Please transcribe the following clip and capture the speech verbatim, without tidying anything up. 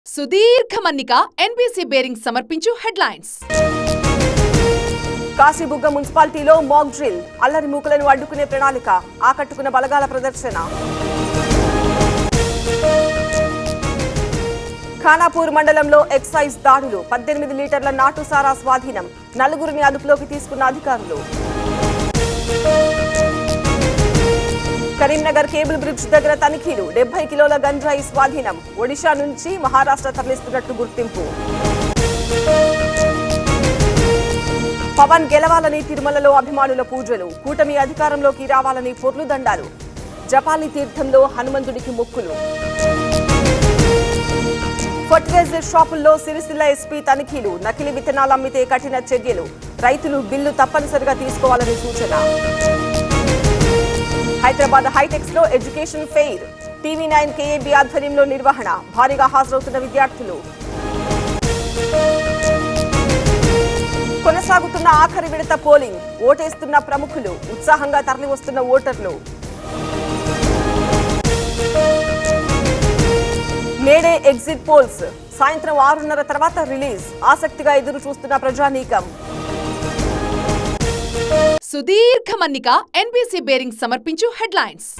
సుదీర్ఘ మన్నిక NBC bearing సమర్పించు హెడ్లైన్స్. కాశీబుగ్గ మున్సిపాలిటీలో మాక్ డ్రిల్, అల్లరి మూకలను అడ్డుకునే ప్రణాళిక, ఆకట్టుకున్న బలగాల ప్రదర్శన. ఖానాపూర్ మండలంలో ఎక్సైజ్ దాడులు, పద్దెనిమిది లీటర్ల నాటు సారా స్వాధీనం, నలుగురిని అదుపులోకి తీసుకున్న అధికారులు. కరీంనగర్ కేబుల్ బ్రిడ్జ్ దగ్గర తనిఖీలు, డెబ్బై కిలోల గంజాయి స్వాధీనం, ఒడిషా నుంచి మహారాష్ట్ర తరలిస్తున్నట్టు గుర్తింపు. పవన్ గెలవాలని తిరుమలలో అభిమానుల పూజలు, కూటమి అధికారంలోకి రావాలని పొర్లు దండాలు, జపాలి తీర్థంలో హనుమంతుడికి మొక్కులు. ఫర్టిలైజర్ షాపుల్లో సిరిసిల్ల ఎస్పీ తనిఖీలు, నకిలీ విత్తనాలు అమ్మితే కఠిన చర్యలు, రైతులు బిల్లు తప్పనిసరిగా తీసుకోవాలని సూచన. హైదరాబాద్ హైటెక్స్ లో education fair, TV nine KAB ఆధ్వర్యంలో నిర్వహణ, భారీగా హాజరవుతున్న విద్యార్థులు. కొనసాగుతున్న ఆఖరి విడత పోలింగ్, ఓటేస్తున్న ప్రముఖులు, ఉత్సాహంగా తరలివస్తున్న ఓటర్లు. మేడే ఎగ్జిట్ పోల్స్ సాయంత్రం ఆరున్నర తర్వాత రిలీజ్, ఆసక్తిగా ఎదురు చూస్తున్న ప్రజానీకం. సుదీర్ఘ మన్నిక ఎన్బీసీ బేరింగ్ సమర్పించు హెడ్లైన్స్.